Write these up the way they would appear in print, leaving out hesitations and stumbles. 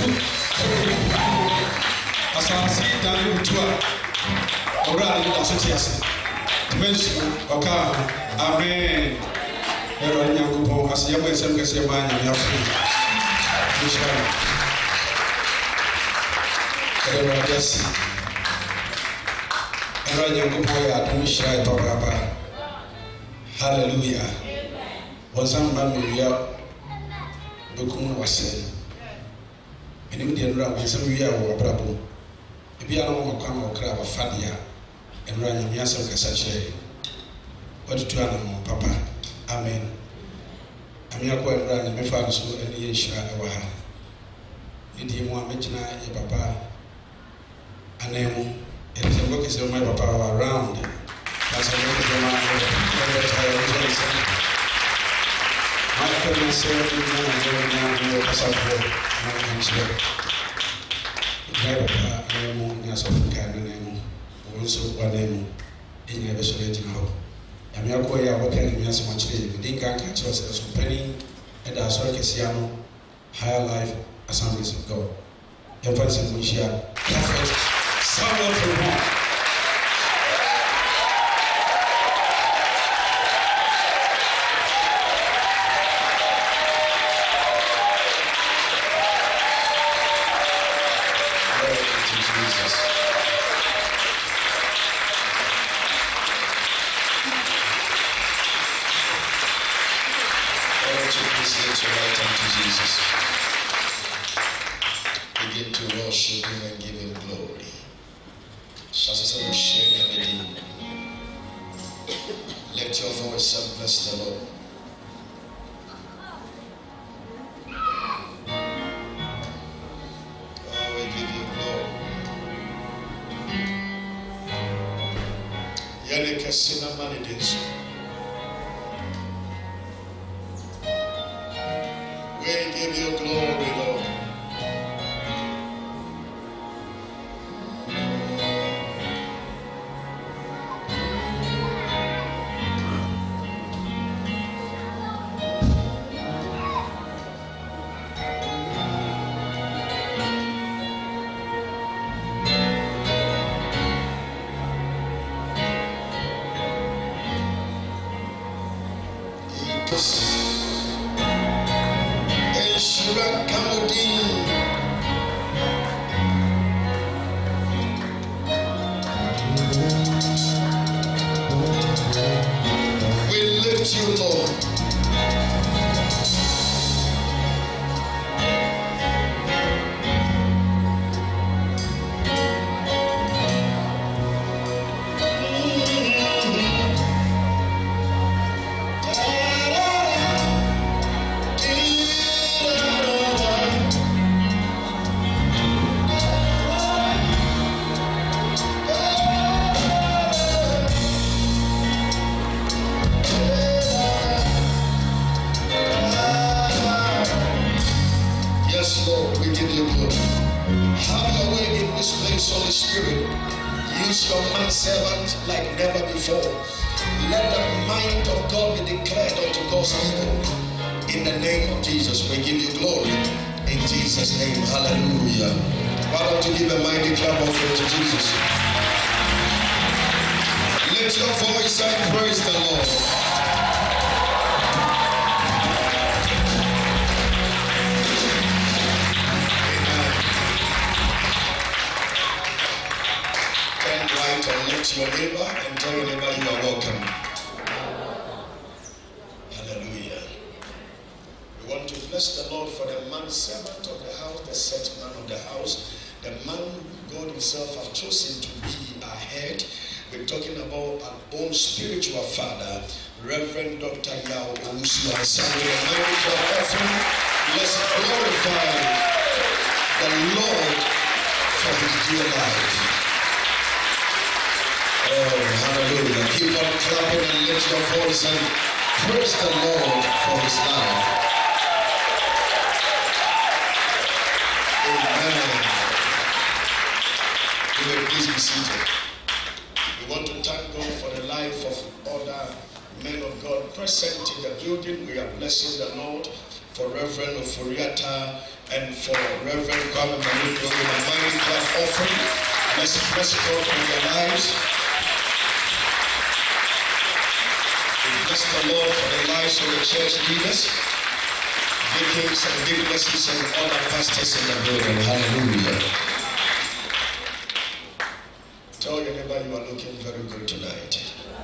Asasi dan utua. Ora ni asosiasi. Dimension oka. Amen. Ero nyakubo asiyama esem kese manya nyafu. Inshallah. Ero adesi. Ero nyakubo ya tumisha papa. Hallelujah. Wasamba miya bekum wase. Enim de nura wasam wiya wo brabo. Ebi ana mo kwa ma okra ba fadia. Enura nyamia sem kasa kire. Wadu ana mo papa. Amen. Amia kwa enura nyame fa so eni ye hira e wa ha. Ndi mu amegina ye papa. Anemu. Enti mo kese my papa around. That's how you do my my friend said, "You know, pass out my hands here." I am as of Canada, also one name in a vessel now. I mean, I work in as much as you think I catch us as penny and our circus higher life assemblies of God. Your person, we share someone from home. Begin to worship Him and give Him glory. Lift your voice and bless the Lord. Oh, we give you glory. Yeleke sinamani desu. We give you glory, Lord. We lift you, Lord. Use your man servant like never before. Let the mind of God be declared unto God's people. In the name of Jesus, we give you glory. In Jesus' name, hallelujah. Why don't you give a mighty clap offering to Jesus? Lift your voice and praise the Lord. Lift your neighbor and tell your neighbor you are welcome. Hallelujah. We want to bless the Lord for the man servant of the house, the set man of the house, the man God himself has chosen to be our head. We're talking about our own spiritual father, Reverend Dr. Yao Owusu. And Sunday, a mighty offering. Let's glorify the Lord for his dear life. Oh, hallelujah. Keep on clapping and lift your voice and praise the Lord for his life. Amen. You may please be seated. We want to thank God for the life of other men of God present in the building. We are blessing the Lord for Reverend Oforiata And for Reverend Kwame Maluko with a mighty clap offering. Let's bless God for their lives. We bless the Lord for the lives of the church leaders, deacons and deaconesses and other pastors in the building. Hallelujah. Tell your neighbor you are looking very good tonight.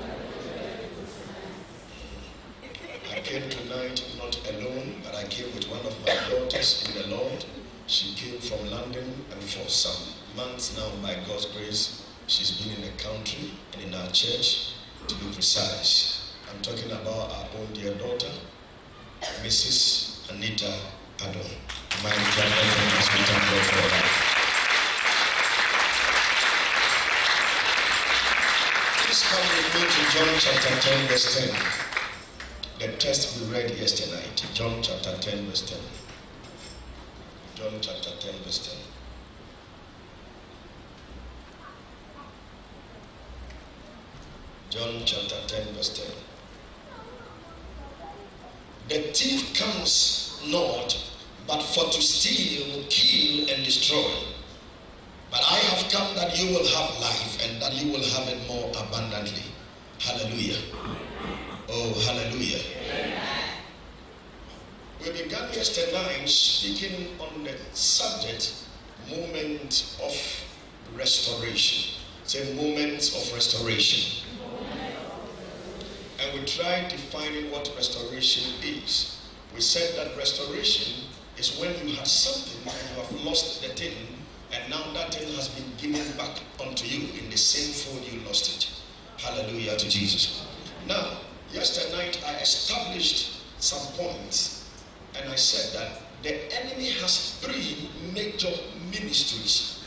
I came tonight not alone, but I came with one of my daughters in the Lord. She came from London, and for some months now, by God's grace, she's been in the country and in our church, to be precise. I'm talking about our own dear daughter, Mrs. Anita Adon. My grandmother has been thank God for that. Please come with me to John chapter 10, verse 10. The text we read yesterday night, John chapter 10, verse 10. John chapter 10, verse 10. John chapter 10, verse 10. The thief comes not, but for to steal, kill, and destroy. But I have come that you will have life, and that you will have it more abundantly. Hallelujah. Oh, hallelujah. Amen. We began yesterday night speaking on the subject, moment of restoration. Say, moments of restoration. And we tried defining what restoration is. We said that restoration is when you had something and you have lost the thing, and now that thing has been given back unto you in the same fold you lost it. Hallelujah to Jesus. Now, yesterday night I established some points, and I said that the enemy has three major ministries.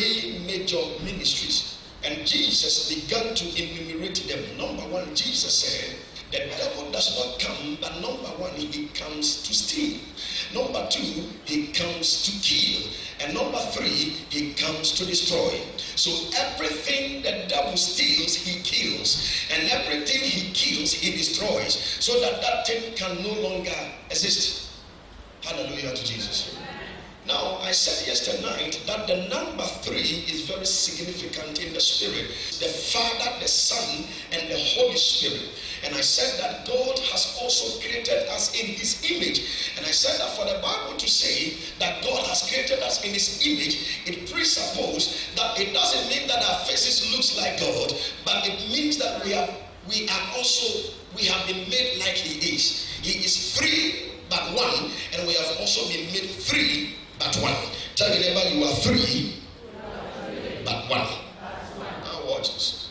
And Jesus began to enumerate them. Number one, Jesus said, the devil does not come, but number one, he comes to steal. Number two, he comes to kill. And number three, he comes to destroy. So everything the devil steals, he kills. And everything he kills, he destroys. So that that thing can no longer exist. Hallelujah to Jesus. Now, I said yesterday night that the number three is very significant in the spirit. The Father, the Son, and the Holy Spirit. And I said that God has also created us in his image. And I said that for the Bible to say that God has created us in his image, it presupposes that it doesn't mean that our faces looks like God, but it means that we have been made like he is. He is three but one, and we have also been made three but one. Tell your neighbor you are three but one. Now watch this.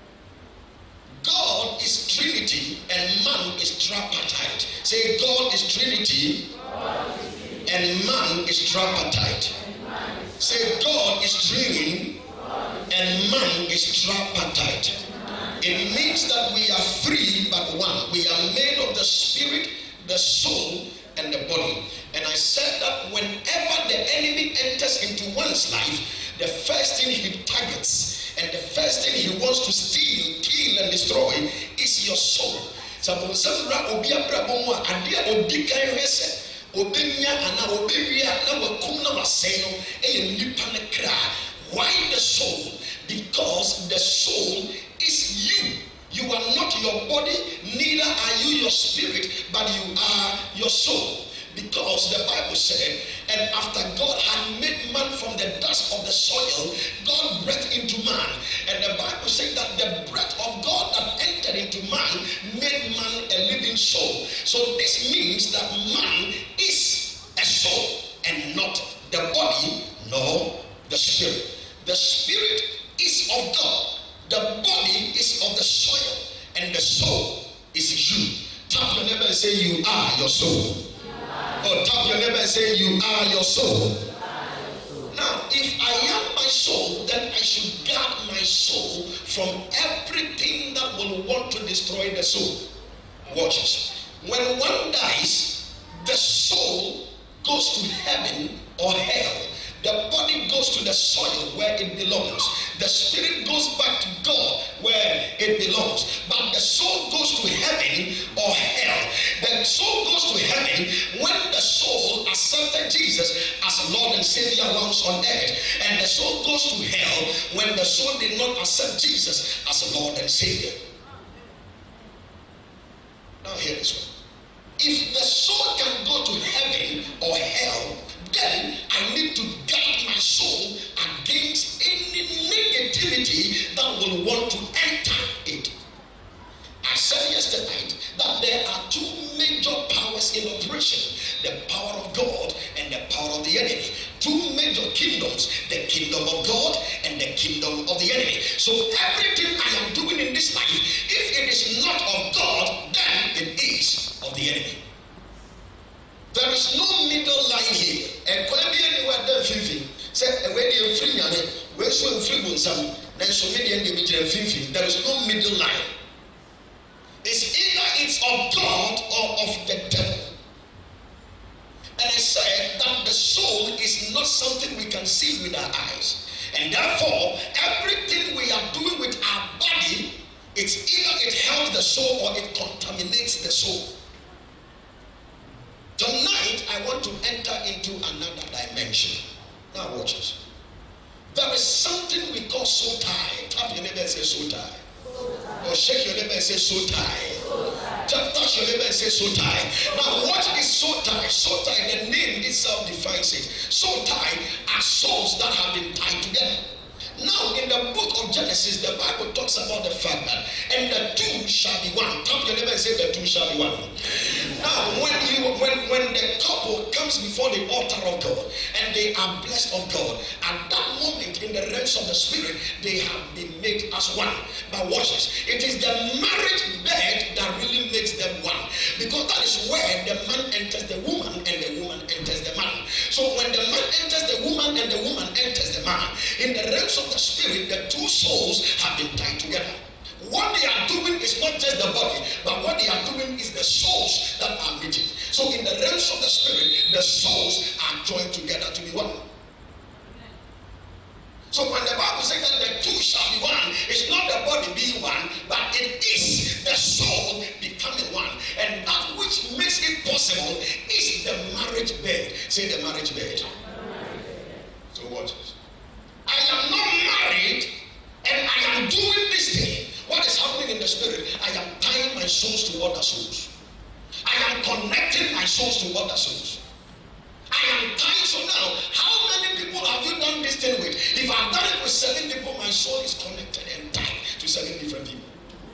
God is Trinity and man is tripartite. Say, God is Trinity and man is tripartite. Say, God is Trinity and man is tripartite. It means that we are three but one. We are made of the spirit, the soul, and the body. And I said that whenever the enemy enters into one's life, the first thing he targets and the first thing he wants to steal, kill, and destroy is your soul. Why the soul? Because the soul is you. You are not your body, neither are you your spirit, but you are your soul. Because the Bible said, and after God had made man from the dust of the soil, God breathed into man. And the Bible said that the breath of God that entered into man made man a living soul. So this means that man is a soul and not the body nor the spirit. The spirit is of God. The body is of the soil, and the soul is you. Tap your neighbor and say, you are your soul. Or tap your neighbor and say, you are your soul. Now, if I am my soul, then I should guard my soul from everything that will want to destroy the soul. Watch it. When one dies, the soul goes to heaven or hell. The body goes to the soil where it belongs. The spirit goes back to God where it belongs. But the soul goes to heaven or hell. The soul goes to heaven when the soul accepted Jesus as Lord and Savior once on earth, and the soul goes to hell when the soul did not accept Jesus as Lord and Savior. Now hear this one. If the soul can go to heaven or hell, then I need to guard my soul against any negativity that will want to enter it. I said yesterday that there are two major powers in operation: the power of God and the power of the enemy. Two major kingdoms: the kingdom of God and the kingdom of the enemy. So everything I am doing in this life, if it is not of God, then it is of the enemy. There is no middle line here. And can be anywhere there 50. Say where you free yame, where so free bonsam, then so many and the 50. There is no middle line. It's either it's of God or of the devil. And I said that the soul is not something we can see with our eyes. And therefore, everything we are doing with our body, it's either it helps the soul or it contaminates the soul. Tonight, I want to enter into another dimension. Now watch this. There is something we call soul tie. Tap your neighbor and say soul tie. Or shake your neighbor and say soul tie. Touch your neighbor and say soul tie. Now what is soul tie? Soul tie, the name itself defines it. Soul tie are souls that have been tied together. Now in the book of Genesis, the Bible talks about the fact that and the two shall be one. Tap your neighbor and say the two shall be one. Now when the couple comes before the altar of God and they are blessed of God, at that moment in the realms of the spirit, they have been made as one. But watch this. It is the marriage bed that really makes them one. Because that is where the man enters the woman and the woman enters the man. So when the man enters the woman and the woman enters the man, in the realms of the spirit, the two souls have been tied together. What they are doing is not just the body, but what they are doing is the souls that are meeting. So in the realms of the spirit, the souls are joined together to be one. So when the Bible says that the two shall be one, it's not the body being one, but it is the soul becoming one. And that which makes it possible is the marriage bed. Say the marriage bed. So watch this. I am not married and I am doing this thing. What is happening in the spirit? I am tying my souls to other souls. I am connecting my souls to other souls. I am tying. So now, how many people have you done this thing with? If I've done it with 7 people, my soul is connected and tied to 7 different people.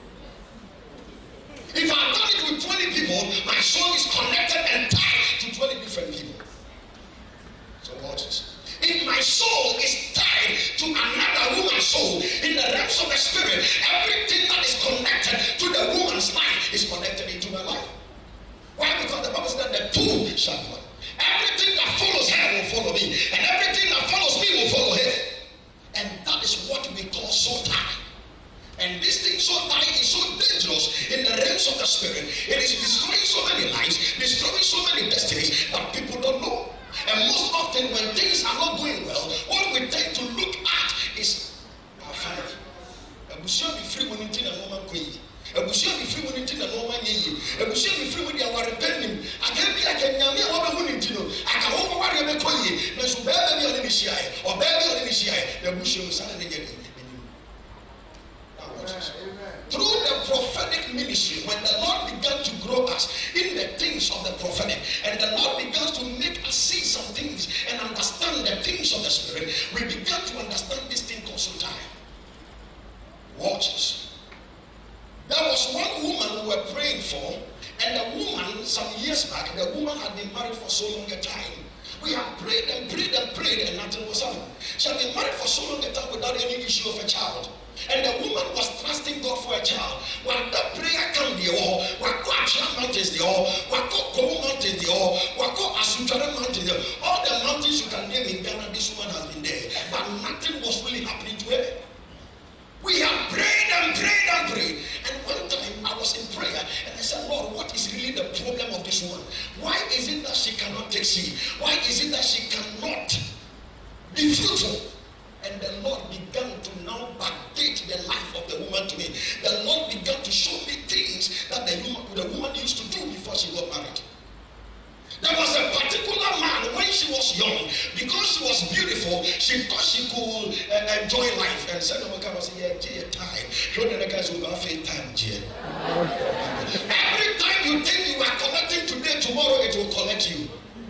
If I've done it with 20 people, my soul is connected and tied to 20 different people. So watch this. If my soul is tied to another woman's soul in the realms of the spirit, everything that is connected to the woman's life is connected into my life. Why? Because the Bible says that the two shall be one. Everything that follows her will follow me, and everything that follows me will follow her. And that is what we call soul tie. And this thing, soul tie, is so dangerous in the realms of the spirit. It is destroying so many lives, destroying so many destinies that people don't know. And most often when things are not going well, what we tend to look at is our family. Abusia be free when it in a woman queen. Abusia be free when it in a woman ye. Abusia be free when you are repenting. I can't be like a young woman to know. I can over worry about queen. There's a baby on the Messiah or baby on the Messiah. The Abusia was suddenly getting. Through the prophetic ministry, when the Lord began to grow us in the things of the prophetic, and the Lord began to make us see some things and understand the things of the spirit, we began to understand this thing called soul tie. Watch this. There was one woman we were praying for, and the woman, some years back, the woman had been married for so long a time. We had prayed and prayed and prayed, and nothing was happening. She had been married for so long a time without any issue of a child. And the woman was trusting God for a child. When the prayer came there, what mountains there, what Komo mountains there, what Asutara mountains there, all the mountains you can name in Ghana, this woman has been there. But nothing was really happening to her. We have prayed and prayed and prayed. And one time I was in prayer and I said, Lord, what is really the problem of this woman? Why is it that she cannot take seed? Why is it that she cannot be fruitful? And the Lord began to now backdate the life of the woman to me. The Lord began to show me things that the woman used to do before she got married. There was a particular man when she was young, merciful, she thought she could enjoy life. And said, "Oh, God, yeah, time. The guys will have time, every time you think you are collecting today, tomorrow it will collect you.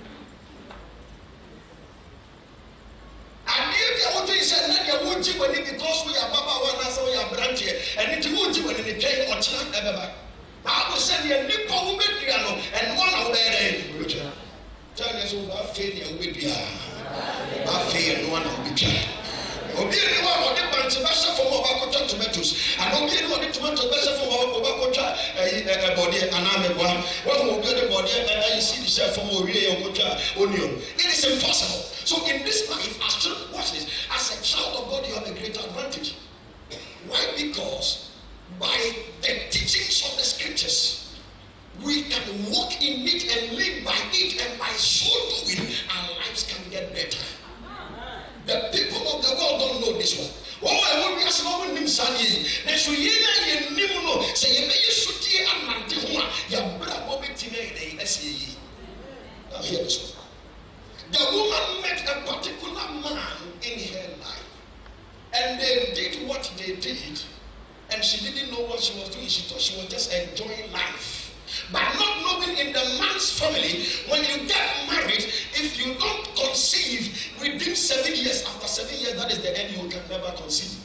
And if you want to say that you won't do it because we are Baba one as we are branch here, and if you won't do it in the day or chance ever. I will send you a new woman and one out there. Tell us over failure with you. I fail one of the child. Obey one of the bunch of for Mobacota tomatoes, and obey one of the tomatoes better for Mobacota a body and I'm a one. One will get the body and I see the chef from Oria or Onion. It is impossible. So in this life, as children, watch this, as a child of God, you have a great advantage. Why? Because by the teachings of the scriptures, we can walk in it and live by it, and by so doing, our lives can get better. The people of the world don't know this one. Oh, I will be asking about him, Sani. They should hear you know, say, you may should hear a man, your brother, Bobby Tina, now hear this one. The woman met a particular man in her life, and they did what they did, and she didn't know what she was doing. She thought she was just enjoying life. But not knowing in the man's family, when you get married, if you don't conceive within 7 years, after 7 years, that is the end, you can never conceive.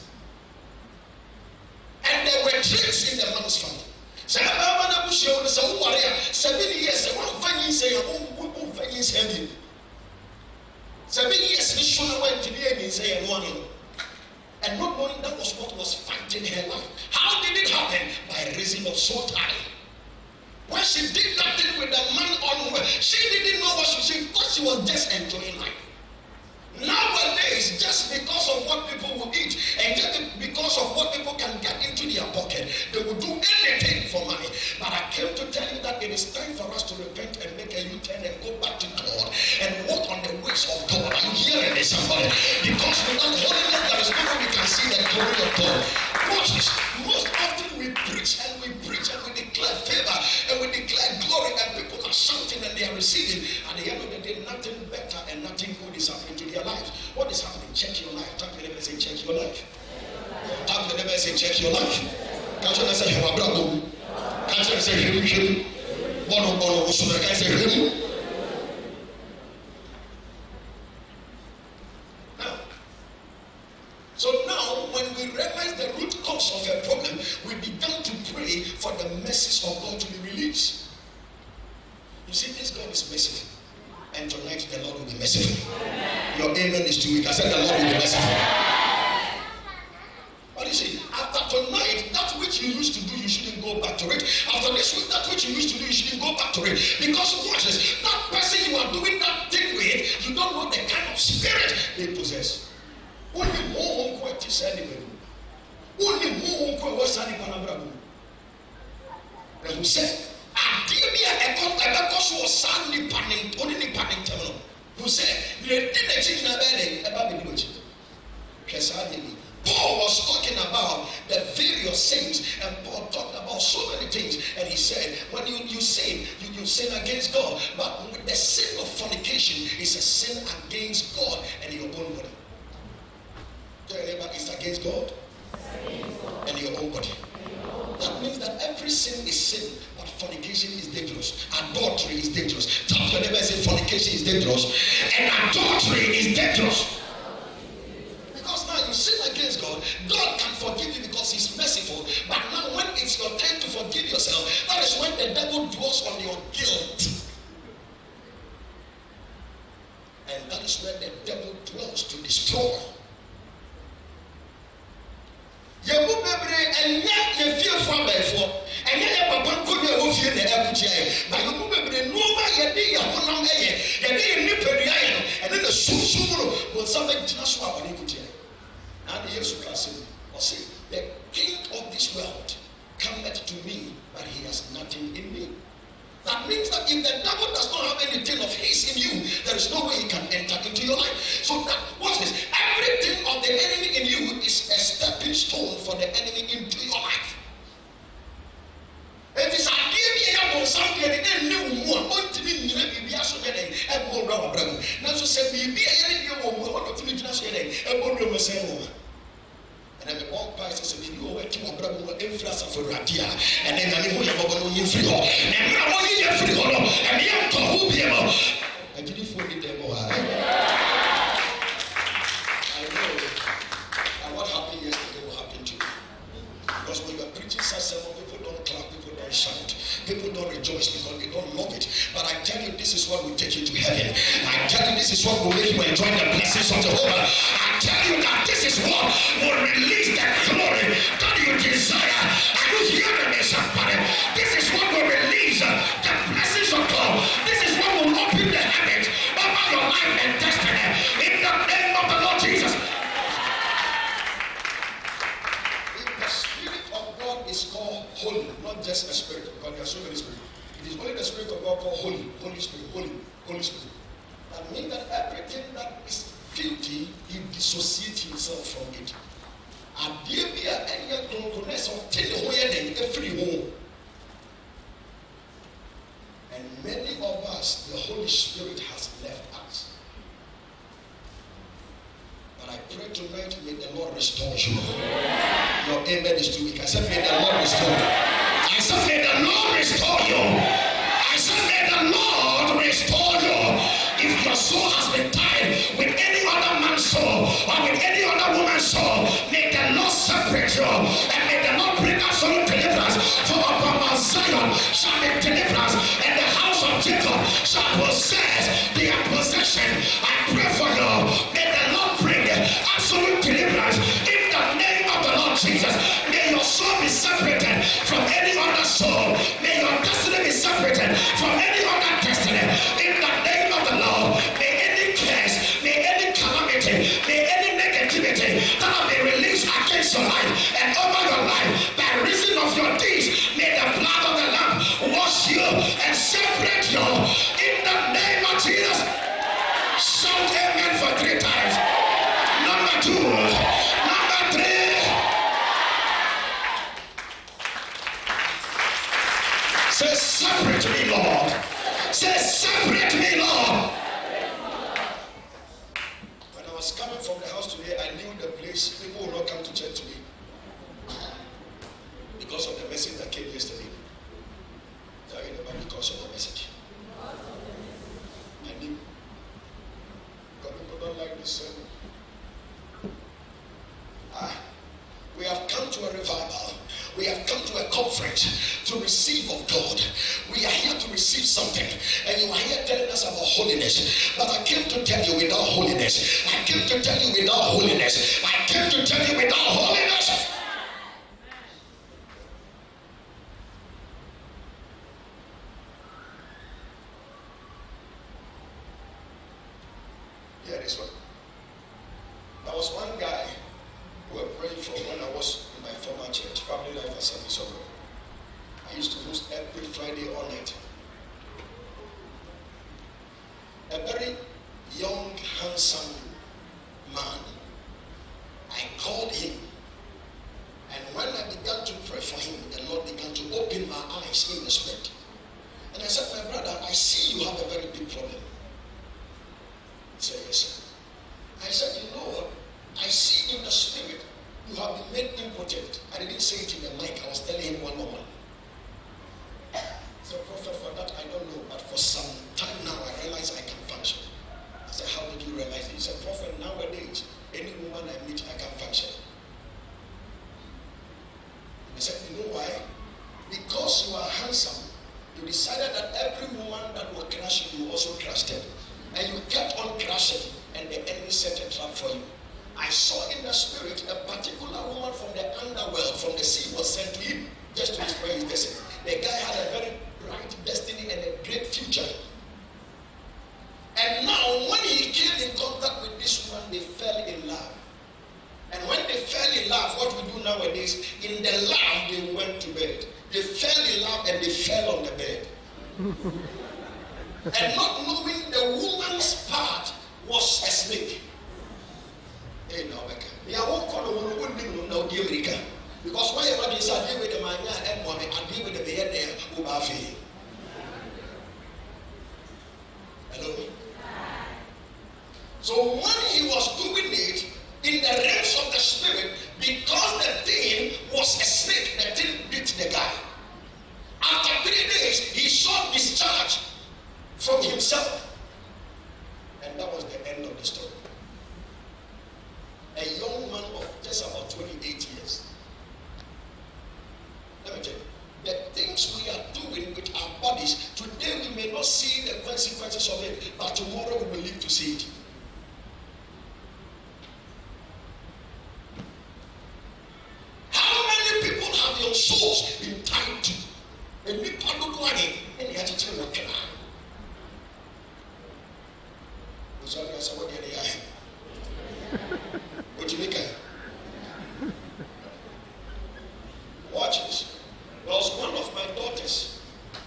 And there were tricks in the man's family. 7 years, 7 years, we should went to the end and say, and not knowing that was what was fighting her life. How did it happen? By reason of soul tie. When she did nothing with the man on her, she didn't know what she thought she was just enjoying life. Nowadays, just because of what people will eat and just because of what people can get into their pocket, they will do anything for money. But I came to tell you that it is time for us to repent and make a U-turn and go back to God and walk on the ways of God. Are you hearing this, somebody? Because without holiness, there is no way we can see the glory of God. Watch this. Most often we preach and we declare favor and we declare glory, and people are shouting and they are receiving. At the end of the day, nothing better and nothing good is happening to their lives. What is happening? Check your life. Talk to them and say, check your life. Talk to them and say, check your life. Can't you say, "Him abrabo"? Can't you say, "Him"? Bono, so I can say, "Him." So now, when we realize the root cause of a problem, we begin to pray for the mercies of God to be released. You see, this God is merciful. And tonight, the Lord will be merciful. Your amen is too weak. I said the Lord will be merciful. But you see, after tonight, that which you used to do, you shouldn't go back to it. After this week, that which you used to do, you shouldn't go back to it. Because watch this, that person you are doing that thing with, you don't know the kind of spirit they possess. Only more quite is anyway. Only more quite was anybody. And who said, I did me a cost was sandy panning, only panning terminal. Who said, you didn't change the bed about the witch. Paul was talking about the various sins, and Paul talked about so many things. And he said, when you sin, you sin against God. But the sin of fornication is a sin against God and your own body. Is against God and your own body. That means that every sin is sin, but fornication is dangerous. Adultery is dangerous. Talk to your neighbor and say fornication is dangerous, and adultery is dangerous. Because now you sin against God, God can forgive you because He's merciful. But now when it's your time to forgive yourself, that is when the devil dwells on your guilt. And that is where the devil dwells to destroy. Yebu bebre enya ye fie fo abefo enya ye papa nkobi a wo fie na akutia ye ba yebu bebre no ma ye de ye honam eye ye de ye nipadua ye no ene na sunsun no bo sabe gina so a woni kutia na de Yesu ka se o se the king of this world cometh to me but he has nothing in me. That means that if the devil does not have anything of his in you, there is no way he can enter into your life. So that, watch this, everything of the enemy in you is a stepping stone for the enemy into your life. If it's a give me something and then new one, want to be so getting and more rubber. Now, so say, be a want to finish just saying, everyone will say, and then the one pastor said, you know, what you want to influence for Radia, and then I know you're going to free hall, and I want you to free hall, and you have to hold him up. I didn't forget them all. I know, and what happened yesterday will happen to you. Because when you are preaching such sermon, people don't clap, people don't shout, people don't rejoice because they don't love it. But I tell you, this is what will take you to heaven. I tell you, this is what will make you enjoy the blessings of Jehovah. I tell you that this is what will release the glory that you desire. Are you hearing me, somebody? This is what will release the blessings of God. This is what will open the heavens over your life and destiny. In the name of the Lord Jesus. The Spirit of God is called holy, not just a spirit, because there are so many spirits. It is only the Spirit of God called holy, Holy Spirit, Holy Spirit. That means that everything that is filthy, he dissociates himself from it. And many of us, the Holy Spirit has left us. But I pray tonight, may the Lord restore you. Your amen is too weak. I said, may the Lord restore you. I said, may the Lord restore you. I said, may the Lord restore you. If your soul has been tied with any other man's soul or with any other woman's soul, may the Lord separate you. And may the Lord bring absolute deliverance. For upon Mount Zion shall be deliverance, and the house of Jacob shall possess their possession. I pray for you. May the Lord bring absolute deliverance in the name of the Lord Jesus. May your soul be separated from any other soul. May your destiny be separated from any other destiny. In the name of the Lord, may any curse, may any calamity, may any negativity that have been released against your life and over your life by reason of your deeds, may the blood of the Lamb wash you and separate you. In the name of Jesus, shout amen for 3 times. Number 2, number 3. Say, separate me, Lord. Say, separate me, Lord. When I was coming from the house today, I knew the place. People will not come to church today because of the message that came yesterday. Because of the message. I knew. But people don't like this sermon. We have come to a revival. We have come to a conference to receive of God. We are here to receive something. And you are here telling us about holiness. But I came to tell you without holiness. I came to tell you without holiness. I came to tell you without holiness. Yeah, this one. There was one guy who were praying for when I was in my former church, Family Life Assembly of God. I used to host every Friday all night. A very young, handsome man. I called him, and when I began to pray for him, the Lord began to open my eyes in the spirit. And I said, my brother, I see you have a very big problem. He said, yes, sir. I said, you know what? I see in the spirit you have been made impotent. I didn't say it in the mic. I was telling him one-on-one. So, prophet, for that I don't know, but for some time now I realize I can function. I said, how did you realize it? He said, prophet, nowadays any woman I meet I can function. I said, you know why? Because you are handsome, you decided that every woman that will crush you, you also crushed them. And you kept on crashing, and the enemy set a trap for you. I saw in the spirit a particular woman from the underworld, from the sea, was sent to him just to destroy his destiny. The guy had a very bright destiny and a great future. And now, when he came in contact with this woman, they fell in love. And when they fell in love, what we do nowadays, in the love, they went to bed. They fell in love and they fell on the bed. And not knowing the woman's part was a snake. Hey, now, I won't call the woman now, dear America. Because why am I dealing with the man and mommy, I deal with the bed there who are free. Hello? So when he was doing it in the realms of the spirit, because the thing was a snake, the thing bit the guy. After 3 days, he saw discharge from himself. And that was the end of the story. A young man of just about 28 years. Let me tell you, the things we are doing with our bodies, today we may not see the consequences of it, but tomorrow we will live to see it. How many people have your souls been tied to? And we can't look at it, and you have to tell what can I? What did what you make it? Watch this. There was one of my daughters.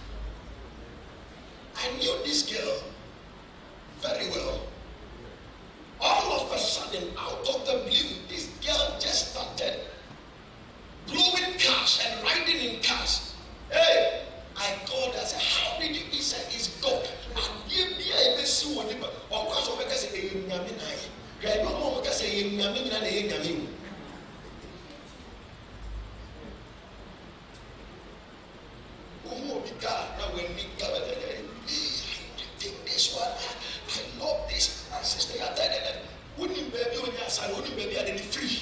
I knew this girl very well. All of a sudden, out of the blue, this girl just started blowing cars and riding in cars. Hey, I called her. I said, how did you? He said, it's God. And give me a message. Of course, I'm going to say, no more because say nyame na ye nyame. Omo bika na when me gather I take this one. I love this. And sister ya that. Wouldn't baby on your side, wouldn't baby at any free.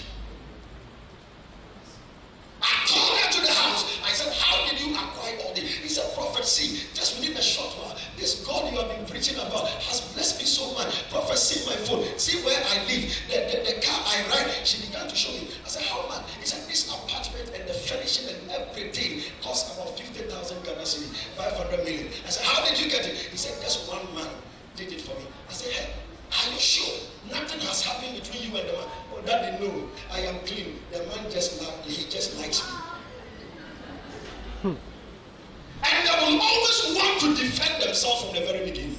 I called her to the house. I said, how did you acquire all this? He said, prophet, see, just within a short while, this God you have been preaching about has blessed me so much. Prophet, see my phone. See where I live. The car I ride. She began to show me. I said, how much? He said, this apartment and the furnishing and everything cost about 50,000 Ghana cedi, 500 million. I said, how did you get it? He said, just one man did it for me. I said, hey, are you sure? Nothing has happened between you and the man. Oh, Daddy, no. I am clean. The man just loved me. He just likes me. And they will always want to defend themselves from the very beginning.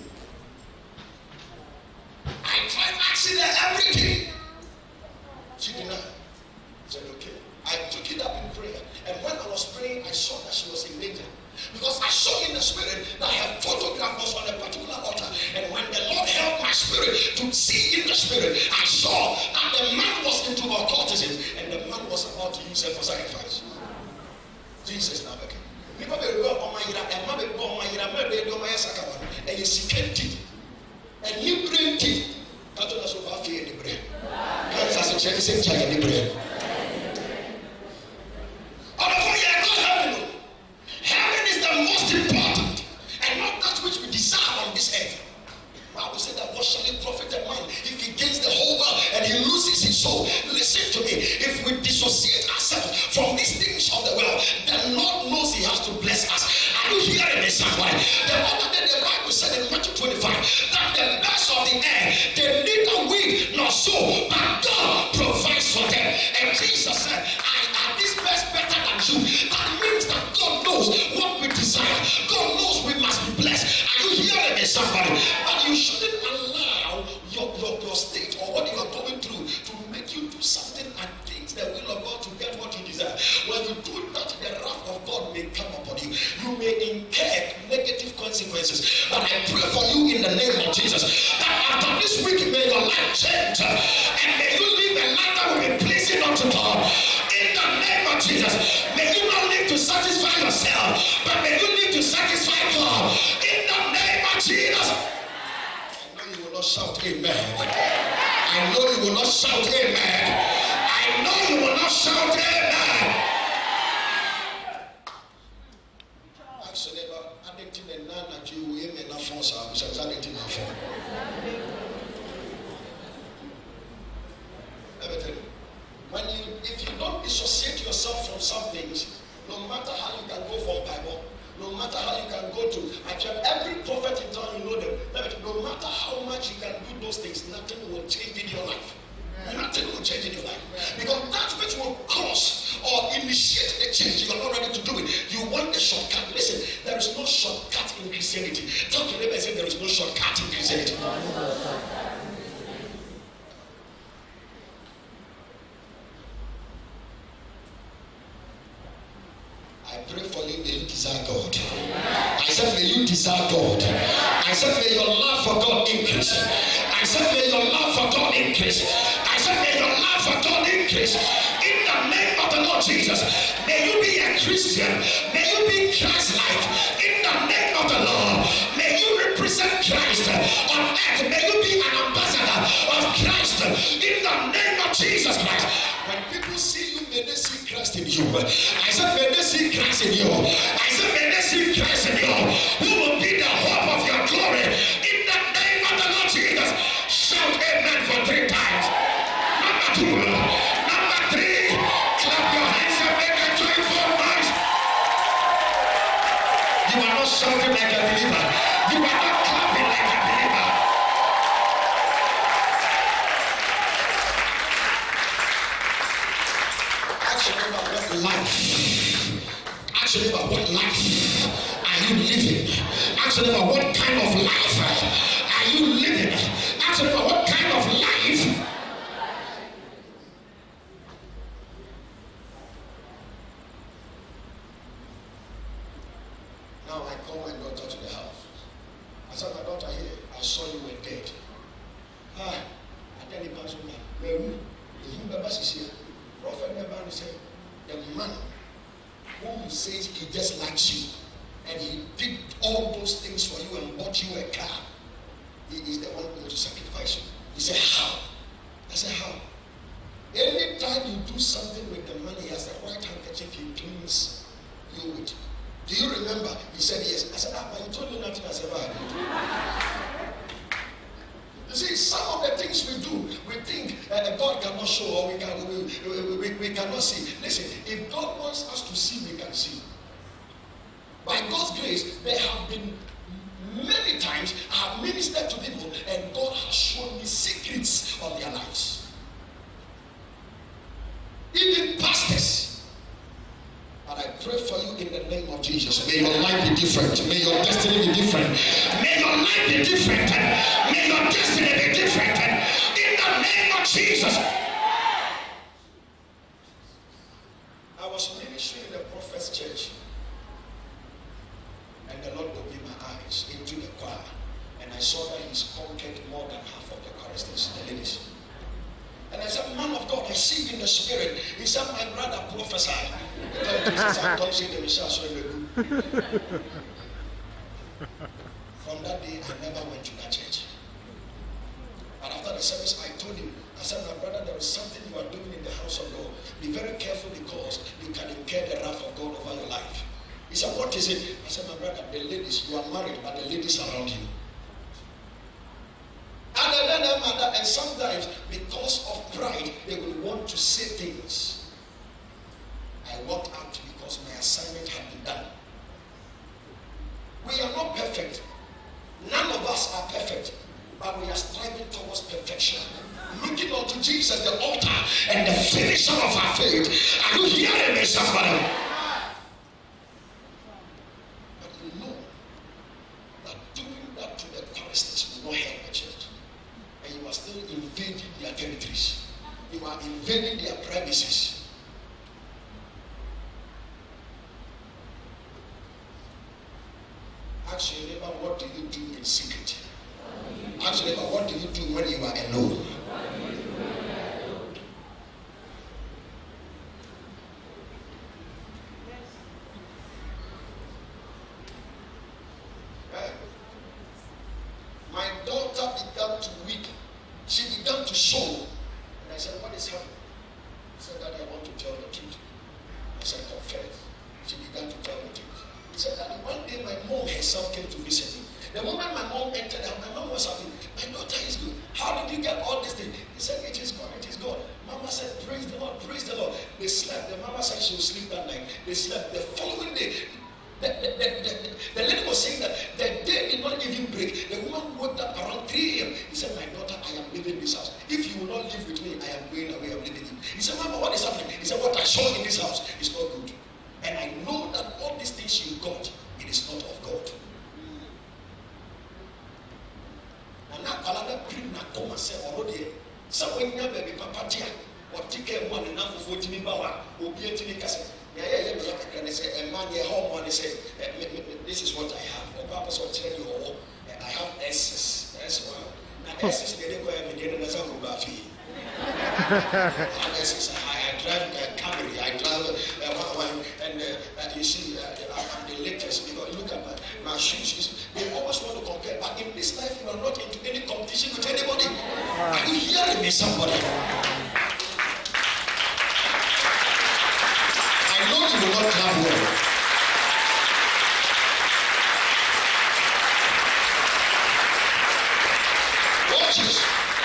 I tried asking her everything. She denied. I said, okay. I took it up in prayer. And when I was praying, I saw that she was in danger. Because I saw in the spirit that her photograph was on a particular altar. And when the Lord helped my spirit to see in the spirit, I saw that the man was into occultism and the man was about to use her for sacrifice. Jesus now again. People will go on my ira, and my baby on my ira, my baby on my sakawa, and you see empty. And you bring tea. That's what I saw in the bread. That's a same child in the bread. Heaven is the most important and not that which we desire on this earth. Bible said that what shall it profit a man if he gains the whole world and he loses his soul? Listen to me. If we dissociate ourselves from these things of the world, the Lord knows he has to bless us. Are you hearing me, somebody? The other day the Bible said in Matthew 25 that the birds of the air, they neither weed nor sow, but God provides for them. And Jesus said, are these birds better than you? That means that God knows what we desire. God knows we must be blessed. Are you hearing me, somebody? But you shouldn't allow your state or what you are going through to make you do something against the will of God to get what you desire. When you do that, the wrath of God may come upon you. You may incur negative consequences. But I pray for you in the name of Jesus that after this week may your life change and may you live a life that will be pleasing unto God. In the name of Jesus, may you not live to satisfy yourself, but may you live to satisfy God. In the name of Jesus. I know you will not shout amen. I know you will not shout amen. I know you will not shout amen. Actually, I didn't think that you will amen. If you don't dissociate yourself from some things, no matter how you can go from Bible, no matter how you can go to every prophet in town, you know them. No matter how much you can do those things, nothing will change in your life. Nothing will change in your life. Because that which will cause or initiate the change, you are not ready to do it. You want the shortcut. Listen, there is no shortcut in Christianity. Talk to them and say there is no shortcut in Christianity. I pray for you, may you desire God. I said, may you desire God. I said, may your love for God increase. I I said, may your love for God increase. I said, may your love for God increase. In the name of the Lord Jesus, may you be a Christian. May you be Christ-like. In the name of the Lord, may you represent Christ on earth. May you be an ambassador of Christ. In the name of Jesus Christ. When people see you, may they see Christ in you. I said, may they see Christ in you. I said, may they see Christ in you. Who will be the hope of your glory? In the name of the Lord Jesus. Shout amen for 3 times. Number 2. Number 3. Clap your hands and make a joyful noise. You are not shouting like a believer. You are not clapping like a believer. Ask your neighbor what life are you living? Ask your neighbor what kind of life are you living? Ask your neighbor what kind of life. Now I call my daughter to the house. I said, my daughter, here, I saw you were dead. I tell you, Pastor, Prophet never said, the man who says he just likes you and he did all those things for you and bought you a car, he is the one going to sacrifice you. He said, how? I said, how? Anytime you do something with the money, he has the white handkerchief, he cleans you with. Do you remember? He said, yes. I said, but he told you nothing. I said, you see, some of the things we do, we think God cannot show or we cannot see. Listen, if God wants us to see, we can see. By God's grace, there have been many times I have ministered to people and God has shown me secrets of their lives. Even pastors. But I pray for you in the name of Jesus. May your life be different. May your destiny be different. May your life be different. May your destiny be different. In the name of Jesus. I was ministering in the Prophet's church. And the Lord opened my eyes into the choir. And I saw that he's conquered more than half of the choristers, the ladies. And I said, man of God, I see in the spirit. He said, my brother prophesied. From that day, I never went to that church. But after the service, I told him, I said, my brother, there is something you are doing in the house of God. Be very careful because you can incur the wrath of God over your life. He said, what is it? I said, my brother, the ladies, you are married, but the ladies around you. And sometimes, because of pride, they will want to say things. I walked out because my assignment had been done. We are not perfect. None of us are perfect. But we are striving towards perfection. Looking unto Jesus, the author and the finisher of our faith. Are you hearing me, somebody? But you know that doing that to the choristers will not help the church. And you are still invading their territories. You are invading their premises. Ask your neighbor, what do you do in secret? Ask your neighbor, what do you do when you are alone? My daughter began to weep. She began to show. And I said, what is happening? He said, Daddy, I want to tell the truth. I said, confess. She began to tell the truth. He said that one day my mom herself came to visit me. The moment my mom entered, my mom was happy. My daughter is good. How did you get all these things? He said, it is God, it is God. Mama said, praise the Lord, praise the Lord. They slept. The mama said she would sleep that night. They slept. The following day, the lady was saying that the day did not even break. The woman woke up around 3 a.m. He said, my daughter, I am leaving this house. If you will not live with me, I am going away. I'm leaving you. He said, Mama, what is happening? He said, what I saw in this house is not good. And I know that all these things you got, it is not of God. And now, Kalada bring na come say already. So when you have a papa dear, or take care one enough of 40 bawa, or be a tiny cassette. And they say, a man, your home, and they say, this is what I have. Or Papa will tell you, I have S's. That's why. This is the way I'm getting as a Rubafi. I drive Camry, I drive and you see, I'm the latest. Because look at my shoes. They always want to compare, but in this life, you are not into any competition with anybody. Are you hearing me, somebody? I know you will not have one. Watch it.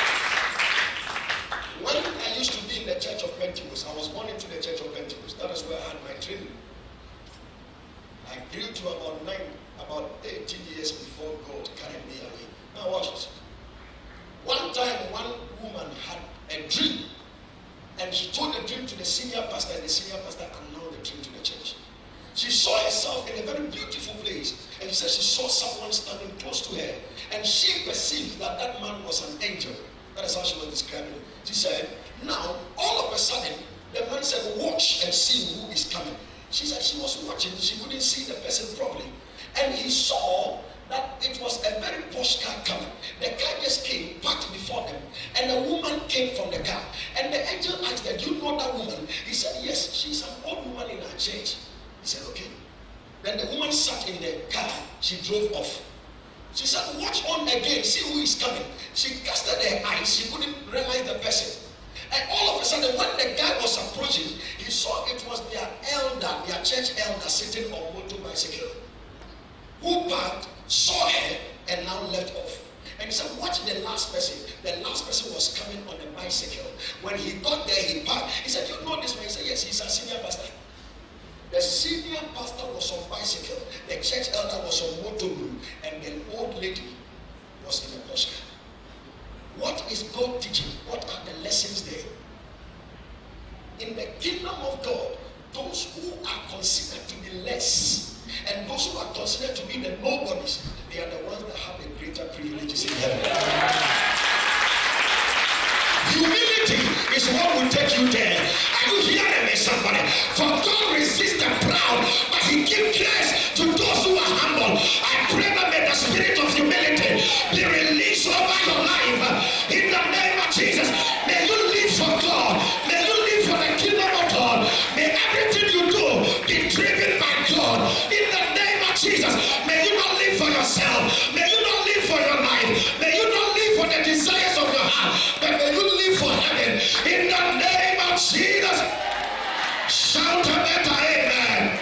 When I used to be in the Church of Pentecost, I was born into the Church of Pentecost. That is where I had my training. I grew to about 18 years before God carried me away. Now watch it. One time, one woman had a dream, and she told the dream to the senior pastor, and the senior pastor announced the dream to the church. She saw herself in a very beautiful place, and she said she saw someone standing close to her, and she perceived that that man was an angel. That is how she was describing it. She said, now, all of a sudden, the man said, watch and see who is coming. She said she was watching, she couldn't see the person properly. And he saw that it was a very posh car coming. The car just came, parked before them, and a woman came from the car. And the angel asked her, do you know that woman? He said, yes, she's an old woman in our church. He said, okay. Then the woman sat in the car, she drove off. She said, watch on again, see who is coming. She casted her eyes, she couldn't realize the person. And all of a sudden, when the guy was approaching, he saw it was their elder, their church elder, sitting on motor bicycle, who parked, saw her, and now left off. And he said, watch the last person. The last person was coming on a bicycle. When he got there, he parked. He said, you know this man? He said, yes, he's a senior pastor. The senior pastor was on bicycle, the church elder was on motor group, and the old lady was in a posh car. What is God teaching? What are the lessons there? In the kingdom of God, those who are considered to be less and those who are considered to be the nobodies, they are the ones that have the greater privileges in heaven. Humility is what will take you there. Are you hearing me, somebody? For God resists the proud, but he gives grace to those who are humble. I pray that may the spirit of humility be released over your life in the name of Jesus. May you live for God. May you live for the kingdom of God. May everything you do be driven by God in the name of Jesus. May you not live for yourself. May you not live for your life. May you not live for the desires of your heart, but may you live for heaven in the name of Jesus. Shout a better amen.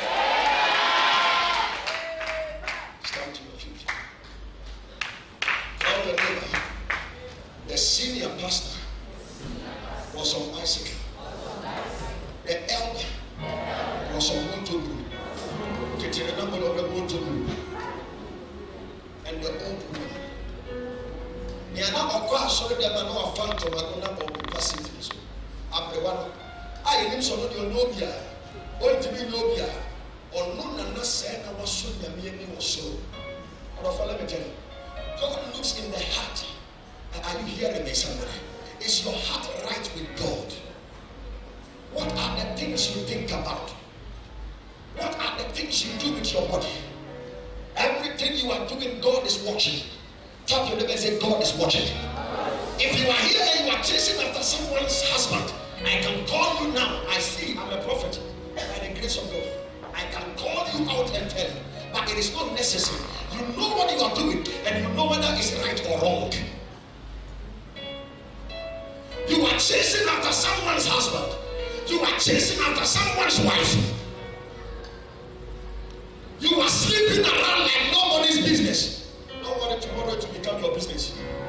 Stand to your feet. Tell the neighbor, the senior pastor was on bicycle. The elder was on motor group. Get the number of the motor group. And the old woman. They are not of course sorry them and no phantom and no number of capacities. Abrewano. I am so no nobia. Going to be nobia. Or no na say I was so yami was so. Let me tell you. God looks in the heart. Are you hearing me, somebody? Is your heart right with God? What are the things you think about? What are the things you do with your body? Everything you are doing, God is watching. Tap your neighbor and say, God is watching. If you are here and you are chasing after someone's husband, I can call you now. I see, I'm a prophet. By the grace of God, I can call you out and tell you. But it is not necessary. You know what you are doing, and you know whether it's right or wrong. You are chasing after someone's husband. You are chasing after someone's wife. You are sleeping around like nobody's business. Don't worry tomorrow to become your business.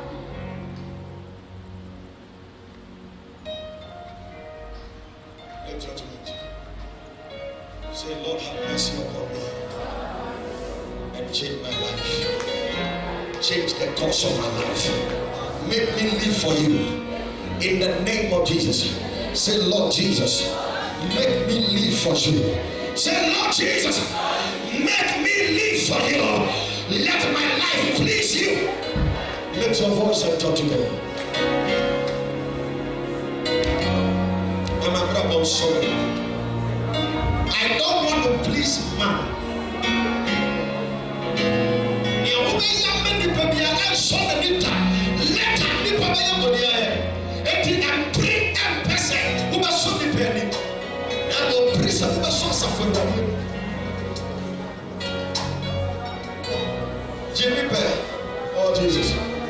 Lift your hand. Say, Lord, have mercy upon me and change my life. Change the course of my life. Make me live for you. In the name of Jesus. Say, Lord Jesus, make me live for you. Say, Lord Jesus, make me live for you. Let my life please you. Lift your voice and talk to them. I'm sorry. I don't want to please man. Let her Jimmy Bear. Oh, Jesus.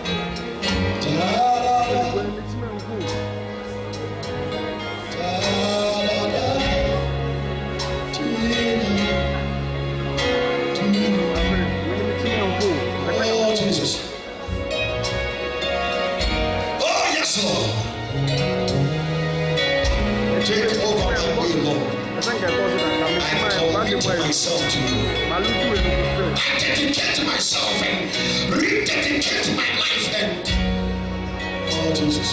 Oh, Jesus. Oh, yes, Lord. Take over my way, Lord. I commit myself to you. I dedicate myself and rededicate my life and oh Jesus.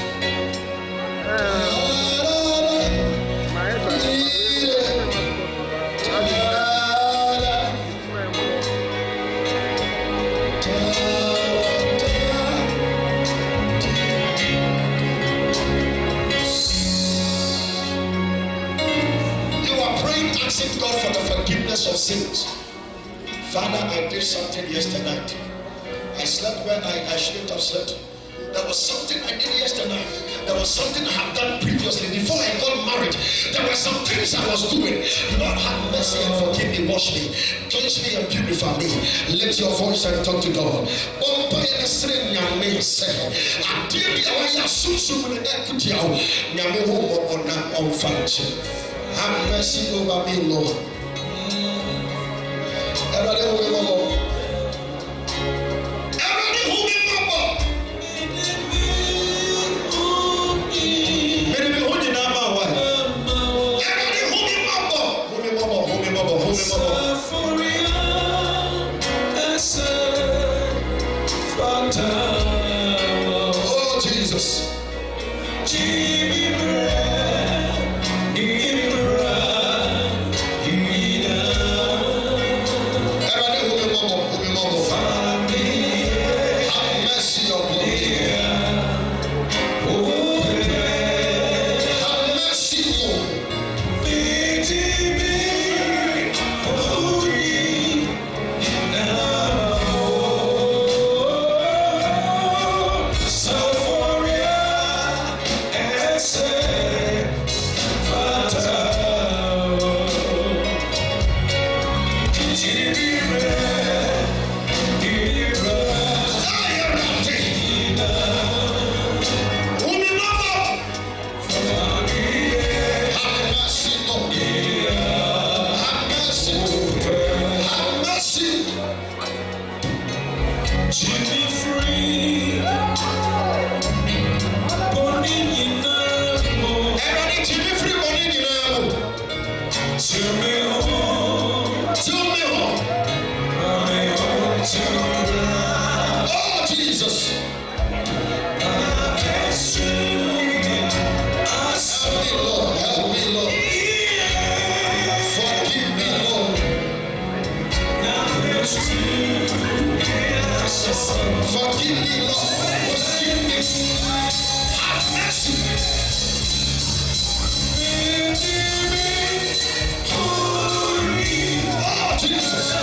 You are praying, asking God for the forgiveness of sins. Father, I did something yesterday night. I slept where I shouldn't have slept. There was something I did yesterday night. There was something I have done previously before I got married. There were some things I was doing. Lord, have mercy and forgive me, wash me, cleanse me and purify me. Lift your voice and talk to God. Have mercy over me, Lord. Everybody who will go. Everybody who will go. Everybody who will oh, Jesus. Forgive me, Lord. Forgive me. Have mercy. Oh, Jesus.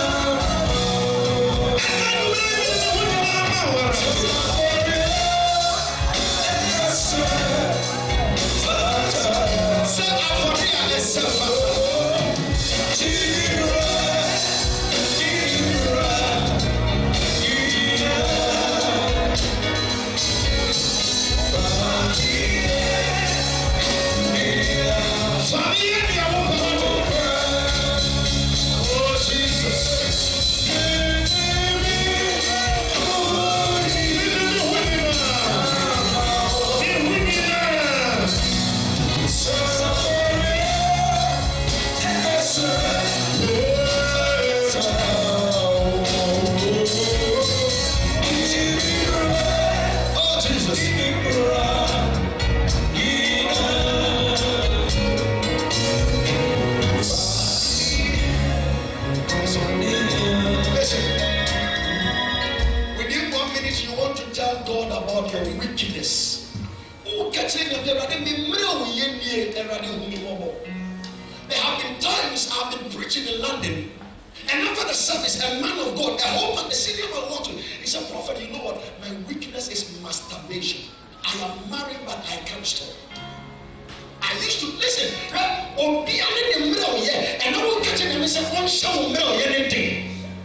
There have been times I've been preaching in London, and after the service, a man of God, a whole man, the senior man walked to, he said, Prophet, you know what? My weakness is masturbation. I am married, but I can't stop. I used to listen, right? Or be in the middle here, and I will catch it and say, one show middle anything.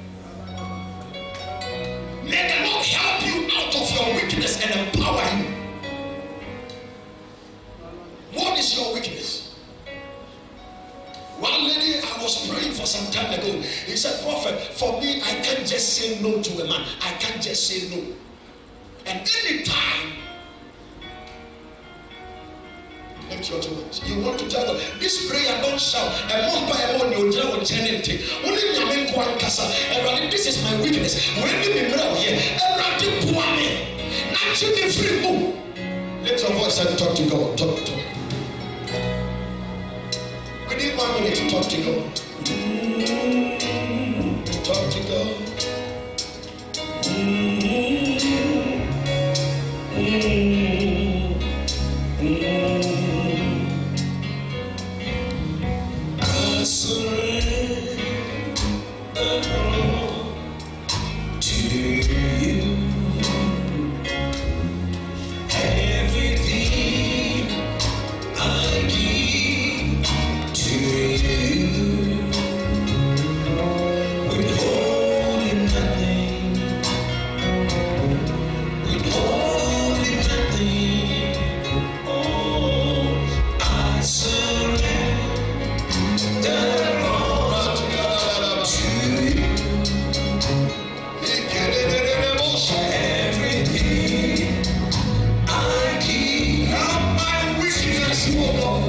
May the Lord help you out of your weakness and empower you. What is your weakness? One lady I was praying for some time ago, he said, Prophet, for me, I can't just say no to a man. I can't just say no. And any time, lift your two hands. You want to tell them, this prayer, don't shout. And one by one, you will turn it. This is my weakness. When you be proud here, everything poor me. Not to be free. Lift your voice and talk to God. Talk to God. We need 1 minute to talk to God. Talk to God. I surrender to you. Everything I give to you, withholding nothing, withholding nothing. Oh, I surrender all to you. Everything I give, help my weakness, oh Lord.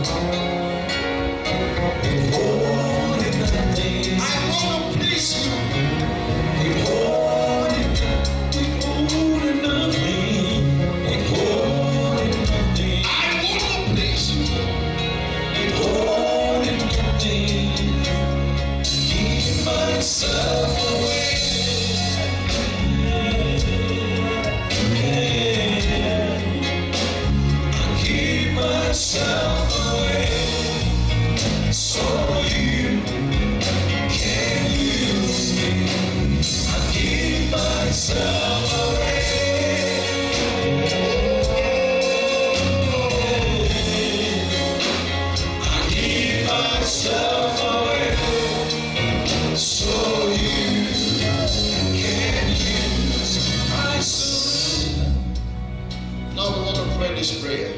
Withholding nothing. I want to please you. Withholding nothing. Withholding nothing. I want to please you. Withholding nothing. Give myself away. I give myself away. So you can use me. I give myself away. I give myself away. So you can use my soul. Now we want to pray this prayer.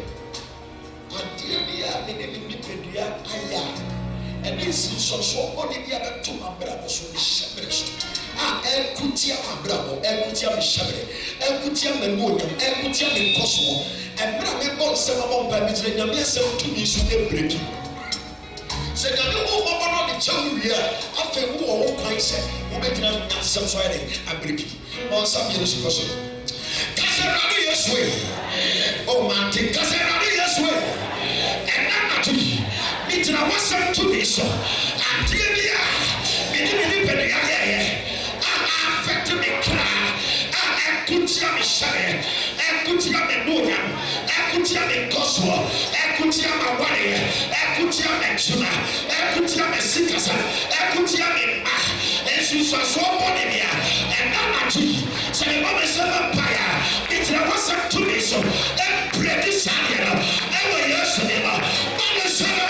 And this is so body be able to abrabo so shebre so ekutia abrabo ekutia me shebre ekutia me nuonyam ekutia me koso ebra me bon se ma bon pa bi tire nyame asem to mi so ebreki se nyame wo bo no de chawu wi a afa wo wo kwan se wo betina asem so ayde abreki bon sam yesu koso kasera ni yesu oh man ti kasera ni yesu enana to Mitna wasn't to me so. Antilia, Mini Penaya, affected me cry. I could tell me Shire, I could tell me Noyam, I could tell me Cosmo, I could tell my warrior, I could tell me Tuna, I could tell me Sikasa, I could tell me Mach, and she was so body and Namaji. So the moment is empire, Mitna wasn't to me so. And pretty Sadia, ever yesterday, Mama said.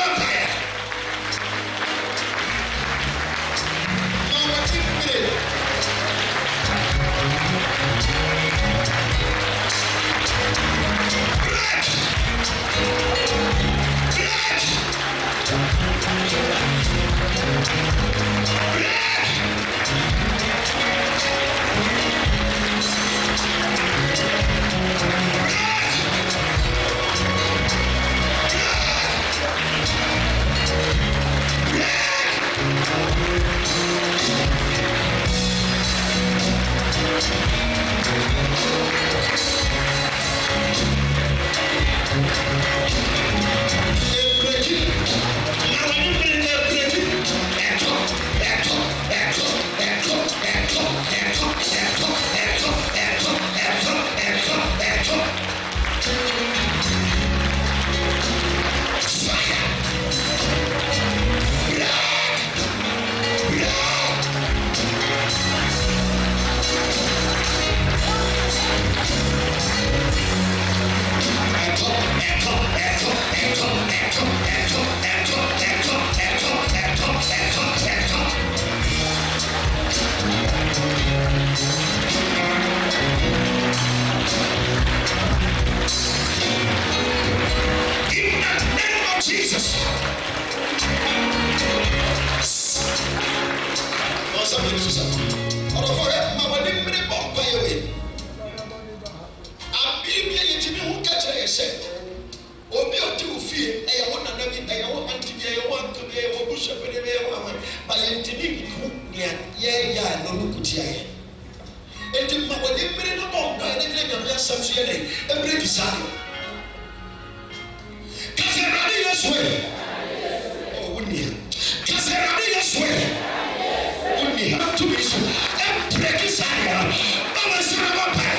say, Obi otu fie e wo nana bi e wo anti bi e wo uncle bi e wo bishop bi e wo ama ba ye ntimi ku nia ye ya no lukutia ye enti ma wo de mmere no bomba e de nyame asam so ye dai emre disano kaserani yeswe o wunia kaserani yeswe wunia to be so emre disano mama sana ba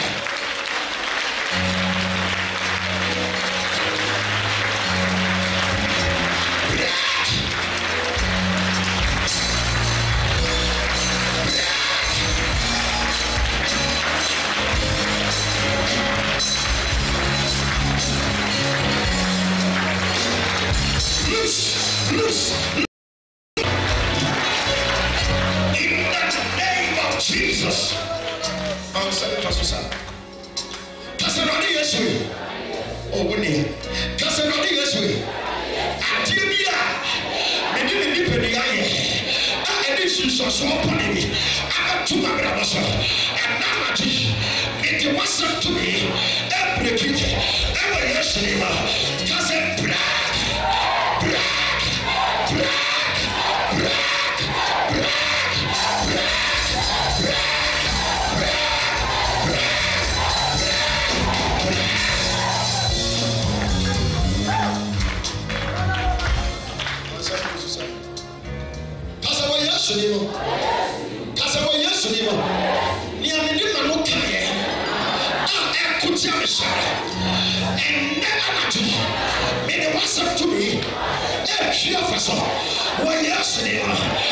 Loose. In the name of Jesus. I'm saying for Susan. Kasarani Yesu. Oh, Winnie. Kasarani Yesu. Atibia. Many people in the eye. I edition so upon me. I got to my brothers. And now it was up to me. Every kid. Every yesterday. Cousin Brad. And never what's up to me. She offers one yesterday.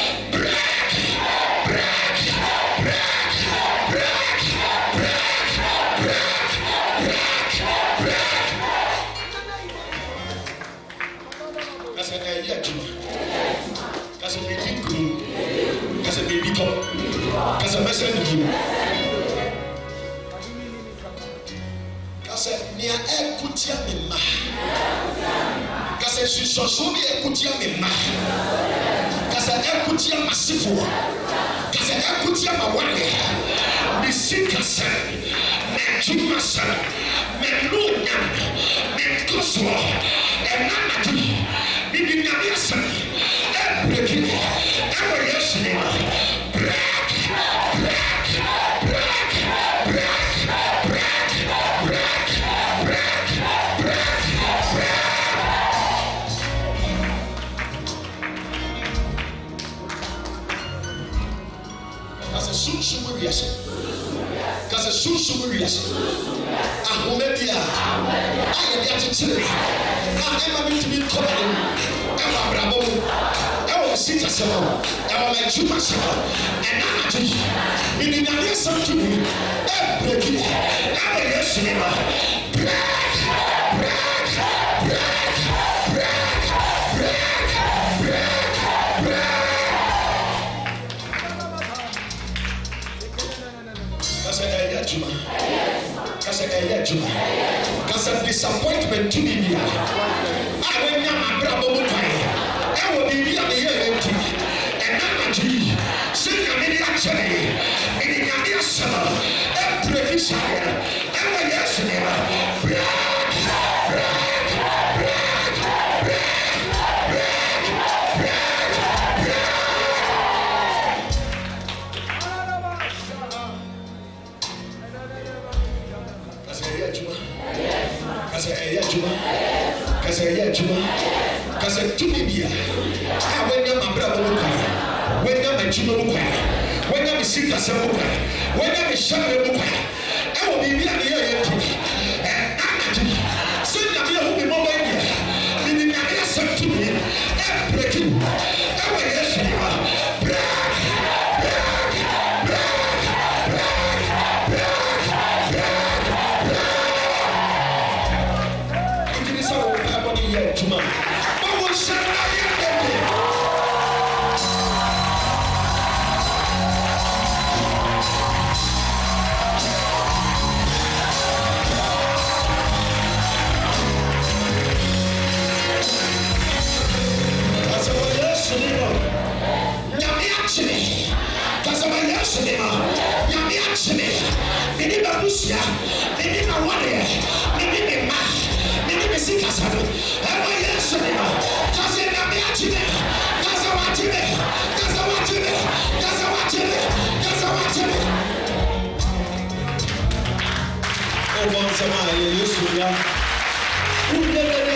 That's a that's a baby crew. That's a baby cup. That's a message. Nia ekutia me ma. Kase shishoso bi ekutia me ma. Kase ekutia masifo. Kase ekutia mawane. Bisikasa. Mechumasa. Menunya. Mekoswa. Enanati. Bibinyamiasa. Ebrekini. Ewe yesinema. Because a sunsumurious Ahomebia, I am yet to tell you. I am to be covered in Bravo. I will sit as well. I will make you myself. And I do. In the name of something, every day, I will listen. Black. Because of disappointment to me, I will not grab a book. I will be here empty. And I'm not you. Sing a minute actually. In the idea summer, every desire, every yesterday. Because to me, I went down my brother, when I'm a Jimmy, when I'm a sick as a book, when I'm a shadow book, I will be here. And I'm send them here who be more in the answer to me, and breaking. I will yesterday. Yesu ya.